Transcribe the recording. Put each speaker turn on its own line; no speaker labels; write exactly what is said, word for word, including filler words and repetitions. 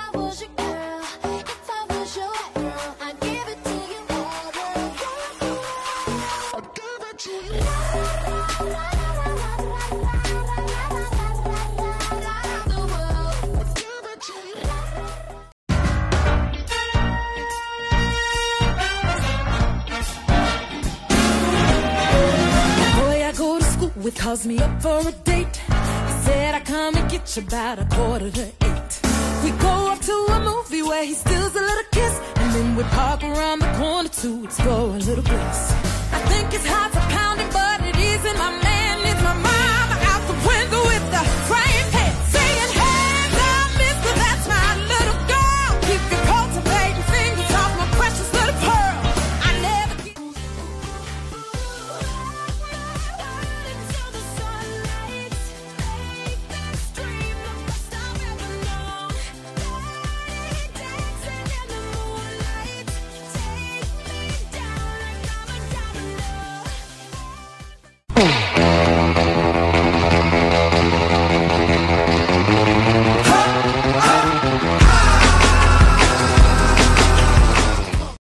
was your girl, if I was your girl, I'd give it to you all the way. I'd give it to you. The world, I'd give it to you.
Boy I go to school with calls me up for a date. He said I come and get you about a quarter to eight. We go up to a movie where he steals a little kiss, and then we park around the corner to explore a little bliss. I think his heart's a pounding, but it is in my mind.